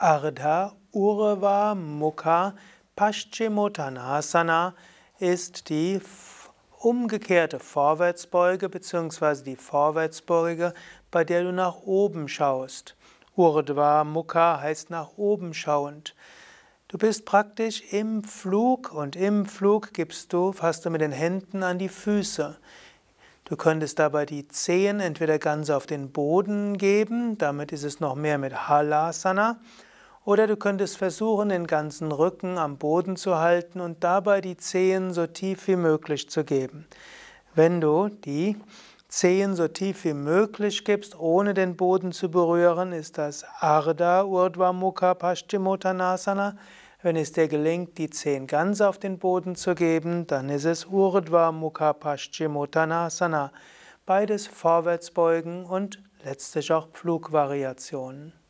Ardha Urva Mukha Paschimottanasana ist die umgekehrte Vorwärtsbeuge bzw. die Vorwärtsbeuge, bei der du nach oben schaust. Urdhva Mukha heißt nach oben schauend. Du bist praktisch im Flug und im Flug fasst du mit den Händen an die Füße. Du könntest dabei die Zehen entweder ganz auf den Boden geben, damit ist es noch mehr mit Halasana, oder du könntest versuchen, den ganzen Rücken am Boden zu halten und dabei die Zehen so tief wie möglich zu geben. Wenn du die Zehen so tief wie möglich gibst, ohne den Boden zu berühren, ist das Ardha Urdhva Mukha Paschimottanasana. Wenn es dir gelingt, die Zehen ganz auf den Boden zu geben, dann ist es Urdhva Mukha Paschimottanasana. Beides Vorwärtsbeugen und letztlich auch Flugvariationen.